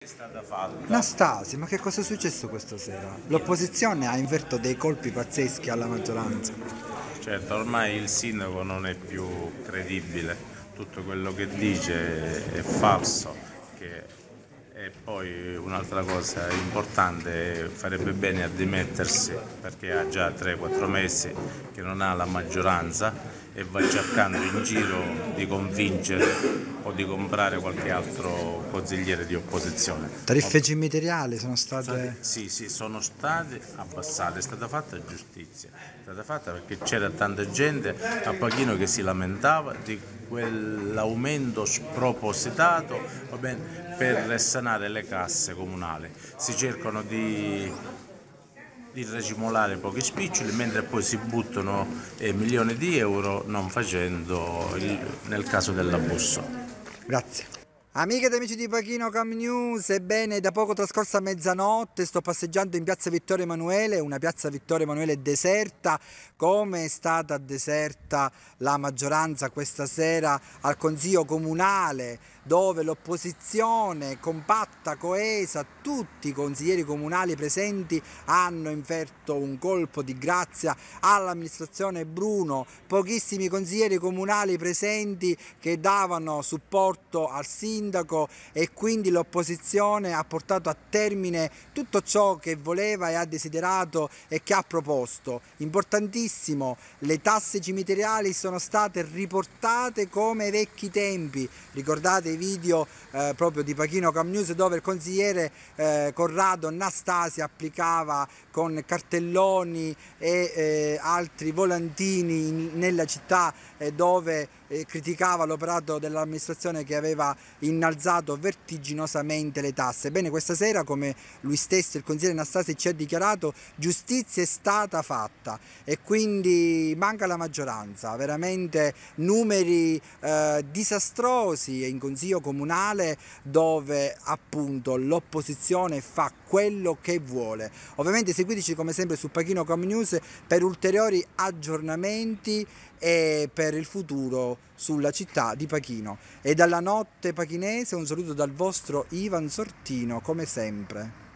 stata fatta. Nastasi, ma che cosa è successo questa sera? L'opposizione ha inferto dei colpi pazzeschi alla maggioranza. Certo, ormai il sindaco non è più credibile, tutto quello che dice è falso. E poi un'altra cosa importante, farebbe bene a dimettersi perché ha già 3-4 mesi che non ha la maggioranza e va cercando in giro di convincere o di comprare qualche altro consigliere di opposizione. Tariffe cimiteriali sono state... Sì, sì, sono state abbassate, è stata fatta giustizia, è stata fatta perché c'era tanta gente a Pachino che si lamentava di quell'aumento spropositato, va bene, per sanare le casse comunali. Si cercano di racimolare pochi spiccioli mentre poi si buttano milioni di euro non facendo nel caso dell'abuso. Grazie. Amiche ed amici di Pachino Cam News, ebbene da poco trascorsa mezzanotte sto passeggiando in piazza Vittorio Emanuele, una piazza Vittorio Emanuele deserta, come è stata deserta la maggioranza questa sera al Consiglio Comunale, dove l'opposizione compatta, coesa, tutti i consiglieri comunali presenti hanno inferto un colpo di grazia all'amministrazione Bruno, pochissimi consiglieri comunali presenti che davano supporto al sindaco e quindi l'opposizione ha portato a termine tutto ciò che voleva e ha desiderato e che ha proposto. Importantissimo, le tasse cimiteriali sono state riportate come ai vecchi tempi, ricordate i video proprio di Pachino Cam News dove il consigliere Corrado Nastasi applicava con cartelloni e altri volantini nella città dove criticava l'operato dell'amministrazione che aveva innalzato vertiginosamente le tasse. Bene, questa sera, come lui stesso, il consigliere Nastasi, ci ha dichiarato, giustizia è stata fatta e quindi manca la maggioranza, veramente numeri disastrosi in consiglio comunale dove appunto l'opposizione fa quello che vuole. Ovviamente seguiteci come sempre su Pachino Com News per ulteriori aggiornamenti e per il futuro sulla città di Pachino. E dalla notte pachinese un saluto dal vostro Ivan Sortino, come sempre.